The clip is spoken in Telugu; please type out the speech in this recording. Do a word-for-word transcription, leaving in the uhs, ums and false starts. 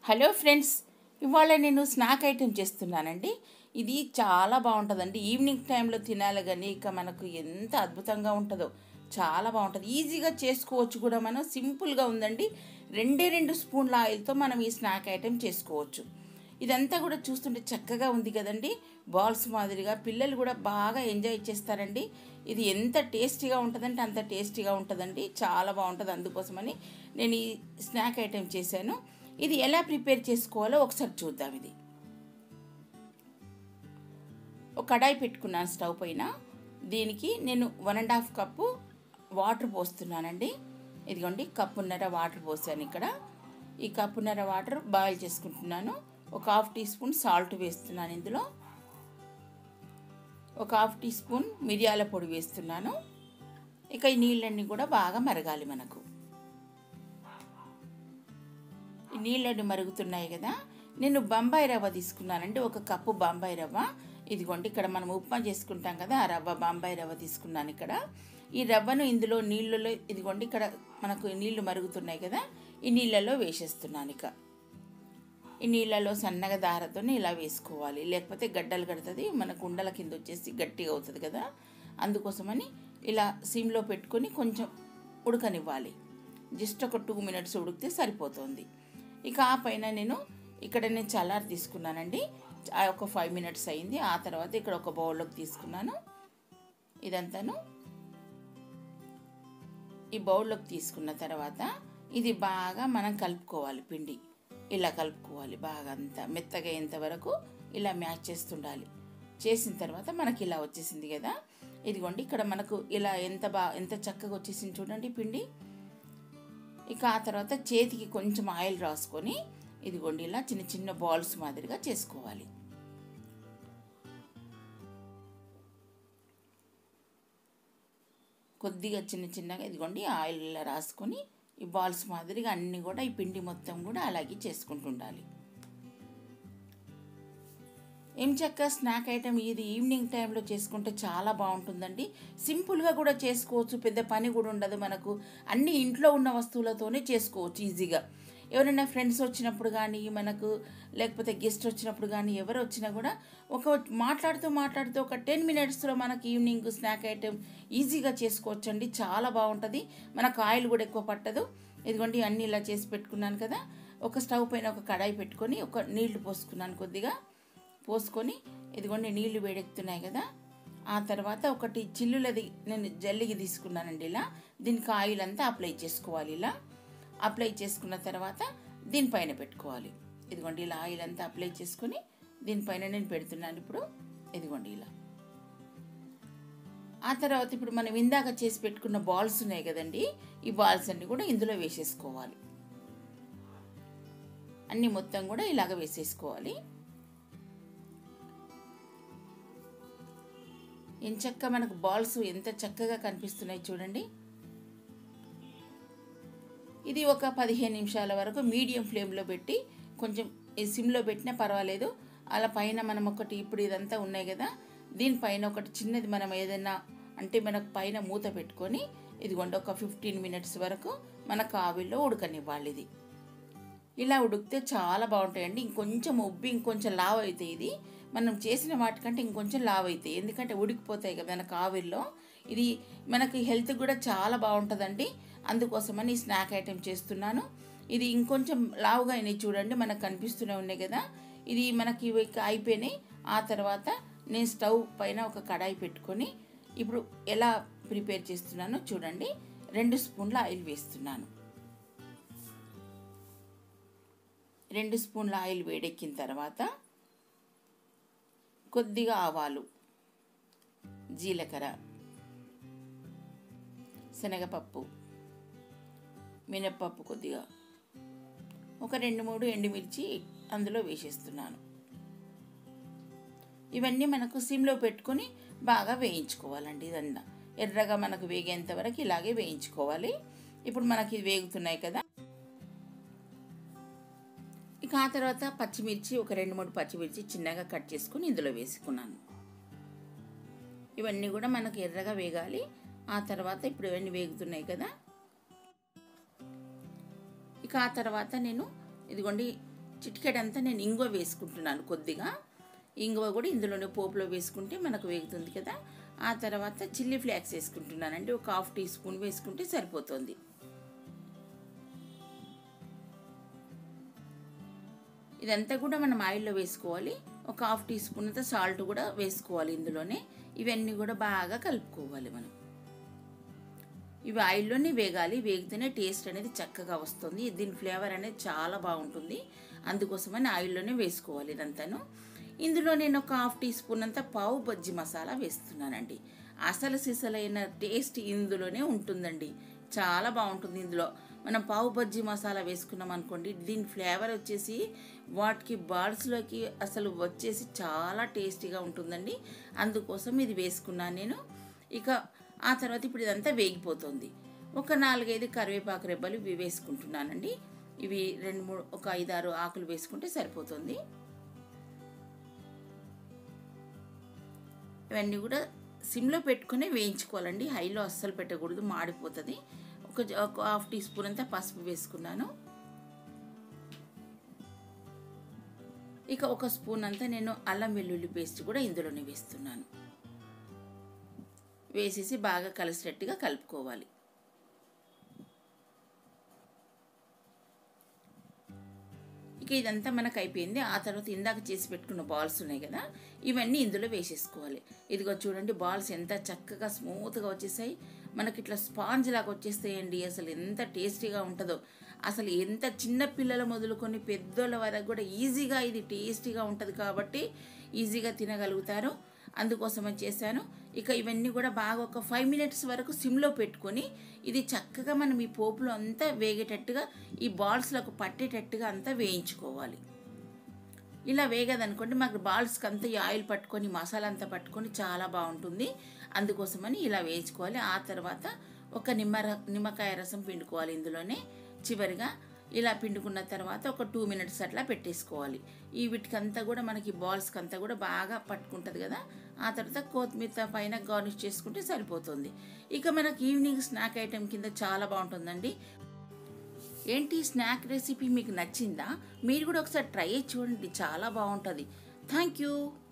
హలో ఫ్రెండ్స్, ఇవాళ నేను స్నాక్ ఐటెం చేస్తున్నానండి. ఇది చాలా బాగుంటుందండి. ఈవినింగ్ టైంలో తినాలి కానీ ఇక మనకు ఎంత అద్భుతంగా ఉంటుందో, చాలా బాగుంటుంది. ఈజీగా చేసుకోవచ్చు కూడా. మనం సింపుల్గా ఉందండి. రెండే రెండు స్పూన్ల ఆయిల్తో మనం ఈ స్నాక్ ఐటెం చేసుకోవచ్చు. ఇదంతా కూడా చూస్తుంటే చక్కగా ఉంది కదండి. బాల్స్ మాదిరిగా పిల్లలు కూడా బాగా ఎంజాయ్ చేస్తారండి. ఇది ఎంత టేస్టీగా ఉంటుందంటే అంత టేస్టీగా ఉంటుందండి. చాలా బాగుంటుంది. అందుకోసమని నేను ఈ స్నాక్ ఐటెం చేశాను. ఇది ఎలా ప్రిపేర్ చేసుకోవాలో ఒకసారి చూద్దాం. ఇది ఒక కడాయి పెట్టుకున్నాను స్టవ్ పైన. దీనికి నేను one and half cup water పోస్తున్నానండి. ఇదిగోండి, కప్పున్నర వాటర్ పోసాను ఇక్కడ. ఈ కప్పున్నర వాటర్ బాయిల్ చేసుకుంటున్నాను. ఒక హాఫ్ టీ స్పూన్ సాల్ట్ వేస్తున్నాను. ఇందులో ఒక హాఫ్ టీ స్పూన్ మిరియాల పొడి వేస్తున్నాను. ఇక ఈ నీళ్ళన్నీ కూడా బాగా మరగాలి మనకు. ఈ నీళ్ళని మరుగుతున్నాయి కదా. నేను బొంబాయి రవ్వ తీసుకున్నానండి. ఒక కప్పు బొంబాయి రవ్వ. ఇదిగోండి, ఇక్కడ మనం ఉప్మా చేసుకుంటాం కదా, ఆ రవ్వ బొంబాయి రవ్వ తీసుకున్నాను ఇక్కడ. ఈ రవ్వను ఇందులో నీళ్ళలో, ఇదిగోండి ఇక్కడ మనకు నీళ్లు మరుగుతున్నాయి కదా, ఈ నీళ్ళలో వేసేస్తున్నాను. ఇక ఈ నీళ్ళలో సన్నగా దారతో ఇలా వేసుకోవాలి, లేకపోతే గడ్డలు కడుతుంది, మనకు ఉండల కింద వచ్చేసి గట్టిగా అవుతుంది కదా. అందుకోసమని ఇలా సిమ్లో పెట్టుకొని కొంచెం ఉడకనివ్వాలి. జస్ట్ ఒక టూ మినిట్స్ ఉడికితే సరిపోతుంది. ఇక ఆ పైన నేను ఇక్కడ నేను చల్లారి తీసుకున్నానండి. ఒక ఫైవ్ మినిట్స్ అయింది. ఆ తర్వాత ఇక్కడ ఒక బౌల్లోకి తీసుకున్నాను. ఇదంతాను ఈ బౌల్లోకి తీసుకున్న తర్వాత ఇది బాగా మనం కలుపుకోవాలి. పిండి ఇలా కలుపుకోవాలి. బాగా అంతా మెత్తగా అయ్యేంత వరకు ఇలా మ్యాచ్ చేస్తుండాలి. చేసిన తర్వాత మనకి ఇలా వచ్చేసింది కదా. ఇదిగోండి, ఇక్కడ మనకు ఇలా ఎంత బా ఎంత చక్కగా వచ్చేసింది చూడండి పిండి. ఇక ఆ తర్వాత చేతికి కొంచెం ఆయిల్ రాసుకొని ఇదిగోండి ఇలా చిన్న చిన్న బాల్స్ మాదిరిగా చేసుకోవాలి. కొద్దిగా చిన్న చిన్నగా ఇదిగోండి ఆయిల్ ఇలా రాసుకొని ఈ బాల్స్ మాదిరిగా అన్నీ కూడా ఈ పిండి మొత్తం కూడా అలాగే చేసుకుంటుండాలి. ఏం చక్క స్నాక్ ఐటెం ఇది ఈవినింగ్ టైంలో చేసుకుంటే చాలా బాగుంటుందండి. సింపుల్గా కూడా చేసుకోవచ్చు, పెద్ద పని కూడా ఉండదు మనకు. అన్ని ఇంట్లో ఉన్న వస్తువులతోనే చేసుకోవచ్చు ఈజీగా. ఎవరైనా ఫ్రెండ్స్ వచ్చినప్పుడు కానీ, మనకు లేకపోతే గెస్ట్ వచ్చినప్పుడు కానీ, ఎవరు వచ్చినా కూడా ఒక మాట్లాడుతూ మాట్లాడుతూ ఒక టెన్ మినిట్స్లో మనకు ఈవినింగ్ స్నాక్ ఐటెం ఈజీగా చేసుకోవచ్చు అండి. చాలా బాగుంటుంది. మనకు ఆయిల్ కూడా ఎక్కువ పట్టదు. ఇదిగోండి అన్నీ ఇలా చేసి పెట్టుకున్నాను కదా. ఒక స్టవ్ పైన ఒక కడాయి పెట్టుకొని ఒక నీళ్లు పోసుకున్నాను. కొద్దిగా పోసుకొని ఇదిగోండి నీళ్లు వేడెక్కుతున్నాయి కదా. ఆ తర్వాత ఒకటి చిల్లులది నేను జల్లికి తీసుకున్నానండి. ఇలా దీనికి ఆయిల్ అంతా అప్లై చేసుకోవాలి. ఇలా అప్లై చేసుకున్న తర్వాత దీనిపైన పెట్టుకోవాలి. ఇదిగోండి ఇలా ఆయిల్ అంతా అప్లై చేసుకొని దీనిపైన నేను పెడుతున్నాను ఇప్పుడు. ఇదిగోండి ఇలా. ఆ తర్వాత ఇప్పుడు మనం ఇందాక చేసి పెట్టుకున్న బాల్స్ ఉన్నాయి కదండి, ఈ బాల్స్ అన్నీ కూడా ఇందులో వేసేసుకోవాలి. అన్నీ మొత్తం కూడా ఇలాగ వేసేసుకోవాలి. ఎంచక్క మనకు బాల్స్ ఎంత చక్కగా కనిపిస్తున్నాయి చూడండి. ఇది ఒక పదిహేను నిమిషాల వరకు మీడియం ఫ్లేమ్లో పెట్టి, కొంచెం సిమ్లో పెట్టినా పర్వాలేదు. అలా పైన మనం ఒకటి ఇప్పుడు ఇదంతా ఉన్నాయి కదా, దీనిపైన ఒకటి చిన్నది మనం ఏదైనా అంటే మనకు పైన మూత పెట్టుకొని ఇదిగోండి ఒక ఫిఫ్టీన్ మినిట్స్ వరకు మనకు ఆవిరిలో ఉడకనివ్వాలి. ఇది ఇలా ఉడికితే చాలా బాగుంటాయండి. ఇంకొంచెం ఉబ్బి ఇంకొంచెం లావ్ అవుతాయి. ఇది మనం చేసిన వాటికంటే ఇంకొంచెం లావ్ అవుతాయి, ఎందుకంటే ఉడికిపోతాయి కదా మనకు ఆవిరిలో. ఇది మనకి హెల్త్ కూడా చాలా బాగుంటుందండి. అందుకోసమని ఈ స్నాక్ ఐటెం చేస్తున్నాను. ఇది ఇంకొంచెం లావుగా అయినాయి చూడండి, మనకు కనిపిస్తూనే ఉన్నాయి కదా. ఇది మనకి అయిపోయినాయి. ఆ తర్వాత నేను స్టవ్ పైన ఒక కడాయి పెట్టుకొని ఇప్పుడు ఎలా ప్రిపేర్ చేస్తున్నానో చూడండి. రెండు స్పూన్ల ఆయిల్ వేస్తున్నాను. రెండు స్పూన్ల ఆయిల్ వేడెక్కిన తర్వాత కొద్దిగా ఆవాలు, జీలకర్ర, శనగపప్పు, మినప్పప్పు, కొద్దిగా ఒక రెండు మూడు ఎండుమిర్చి అందులో వేసేస్తున్నాను. ఇవన్నీ మనకు సిమ్లో పెట్టుకొని బాగా వేయించుకోవాలండి. ఇదంతా ఎర్రగా మనకు వేగేంత వరకు ఇలాగే వేయించుకోవాలి. ఇప్పుడు మనకి వేగుతున్నాయి కదా. ఇక ఆ తర్వాత పచ్చిమిర్చి, ఒక రెండు మూడు పచ్చిమిర్చి చిన్నగా కట్ చేసుకుని ఇందులో వేసుకున్నాను. ఇవన్నీ కూడా మనకు ఎర్రగా వేగాలి. ఆ తర్వాత ఇప్పుడు ఇవన్నీ వేగుతున్నాయి కదా. ఇక ఆ తర్వాత నేను ఇదిగోండి చిటికెడంతా నేను ఇంగువ వేసుకుంటున్నాను. కొద్దిగా ఇంగువ కూడా ఇందులోనే పోపులో వేసుకుంటే మనకు వేగుతుంది కదా. ఆ తర్వాత చిల్లీ ఫ్లేక్స్ వేసుకుంటున్నానండి. ఒక హాఫ్ టీ స్పూన్ వేసుకుంటే సరిపోతుంది. ఇదంతా కూడా మనం ఆయిల్లో వేసుకోవాలి. ఒక హాఫ్ టీ స్పూన్ అంతా సాల్ట్ కూడా వేసుకోవాలి ఇందులోనే. ఇవన్నీ కూడా బాగా కలుపుకోవాలి మనం. ఇవి ఆయిల్లోనే వేగాలి. వేగితేనే టేస్ట్ అనేది చక్కగా వస్తుంది. దీని ఫ్లేవర్ అనేది చాలా బాగుంటుంది. అందుకోసమని ఆయిల్లోనే వేసుకోవాలి ఇదంతాను. ఇందులో నేను ఒక హాఫ్ టీ స్పూన్ అంతా పావు బజ్జీ మసాలా వేస్తున్నానండి. అసలు సిసలైన టేస్ట్ ఇందులోనే ఉంటుందండి. చాలా బాగుంటుంది. ఇందులో మనం పావు బజ్జీ మసాలా వేసుకున్నాం అనుకోండి, దీని ఫ్లేవర్ వచ్చేసి వాటికి బాల్స్లోకి అసలు వచ్చేసి చాలా టేస్టీగా ఉంటుందండి. అందుకోసం ఇది వేసుకున్నాను నేను. ఇక ఆ తర్వాత ఇప్పుడు ఇదంతా వేగిపోతుంది. ఒక నాలుగైదు కరివేపాకు రెబ్బలు ఇవి వేసుకుంటున్నానండి. ఇవి రెండు మూడు ఒక ఐదారు ఆకులు వేసుకుంటే సరిపోతుంది. ఇవన్నీ కూడా సిమ్లో పెట్టుకుని వేయించుకోవాలండి. హైలో అస్సలు పెట్టకూడదు, మాడిపోతుంది. ఒక ఒక హాఫ్ టీ స్పూన్ అంతా పసుపు వేసుకున్నాను. ఇక ఒక స్పూన్ అంతా నేను అల్లం వెల్లుల్లి పేస్ట్ కూడా ఇందులోనే వేస్తున్నాను. వేసేసి బాగా కలిసేటట్టుగా కలుపుకోవాలి. ఇక ఇదంతా మనకు అయిపోయింది. ఆ తర్వాత ఇందాక చేసి పెట్టుకున్న బాల్స్ ఉన్నాయి కదా, ఇవన్నీ ఇందులో వేసేసుకోవాలి. ఇదిగో చూడండి, బాల్స్ ఎంత చక్కగా స్మూత్గా వచ్చేసాయి. మనకి ఇట్లా స్పాంజ్ లాగా వచ్చేస్తాయండి. అసలు ఎంత టేస్టీగా ఉంటుందో. అసలు ఎంత చిన్న పిల్లల మొదలుకొని పెద్దోళ్ళ వరకు కూడా ఈజీగా ఇది టేస్టీగా ఉంటుంది కాబట్టి ఈజీగా తినగలుగుతారు. అందుకోసమని చేశాను. ఇక ఇవన్నీ కూడా బాగా ఒక ఫైవ్ మినిట్స్ వరకు సిమ్లో పెట్టుకొని ఇది చక్కగా మనం ఈ పోపులో అంతా వేగేటట్టుగా ఈ బాల్స్లకు పట్టేటట్టుగా అంతా వేయించుకోవాలి. ఇలా వేగదనుకోండి మాకు బాల్స్కి అంతా ఈ ఆయిల్ పట్టుకొని మసాలా అంతా పట్టుకొని చాలా బాగుంటుంది. అందుకోసమని ఇలా వేయించుకోవాలి. ఆ తర్వాత ఒక నిమ్మ నిమ్మకాయ రసం పిండుకోవాలి ఇందులోనే. చివరిగా ఇలా పిండుకున్న తర్వాత ఒక టూ మినిట్స్ అట్లా పెట్టేసుకోవాలి. ఈ వీటికంతా కూడా మనకి బాల్స్కి అంతా కూడా బాగా పట్టుకుంటుంది కదా. ఆ తర్వాత కొత్తిమీర పైన గార్నిష్ చేసుకుంటే సరిపోతుంది. ఇక మనకి ఈవినింగ్ స్నాక్ ఐటెం కింద చాలా బాగుంటుందండి. ఏంటి స్నాక్ రెసిపీ మీకు నచ్చిందా? మీరు కూడా ఒకసారి ట్రై చేసి చూడండి, చాలా బాగుంటుంది. Thank you.